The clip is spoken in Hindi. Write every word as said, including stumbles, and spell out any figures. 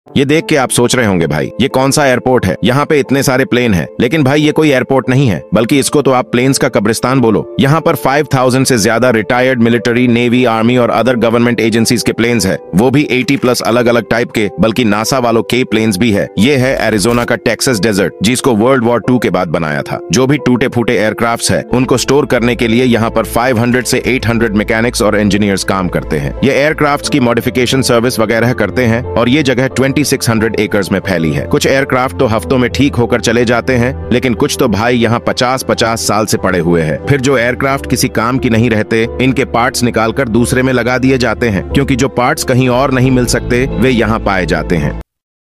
ये देख के आप सोच रहे होंगे भाई ये कौन सा एयरपोर्ट है, यहाँ पे इतने सारे प्लेन हैं। लेकिन भाई ये कोई एयरपोर्ट नहीं है, बल्कि इसको तो आप प्लेन्स का कब्रिस्तान बोलो। यहाँ पर पाँच हज़ार से ज्यादा रिटायर्ड मिलिट्री, नेवी, आर्मी और अदर गवर्नमेंट एजेंसीज के प्लेन्स है, वो भी अस्सी प्लस अलग अलग टाइप के, बल्कि नासा वालों के प्लेन्स भी है। ये है एरिजोना का टेक्सास डेजर्ट, जिसको वर्ल्ड वॉर टू के बाद बनाया था। जो भी टूटे फूटे एयरक्राफ्ट है उनको स्टोर करने के लिए यहाँ पर पाँच सौ से आठ सौ मैकेनिक्स और इंजीनियर्स काम करते हैं। ये एयरक्राफ्ट की मॉडिफिकेशन सर्विस वगैरह करते हैं और ये जगह छब्बीस सौ एकर्स में फैली है। कुछ एयरक्राफ्ट तो हफ्तों में ठीक होकर चले जाते हैं, लेकिन कुछ तो भाई यहाँ पचास पचास साल से पड़े हुए हैं। फिर जो एयरक्राफ्ट किसी काम की नहीं रहते, इनके पार्ट्स निकालकर दूसरे में लगा दिए जाते हैं, क्योंकि जो पार्ट्स कहीं और नहीं मिल सकते वे यहाँ पाए जाते हैं।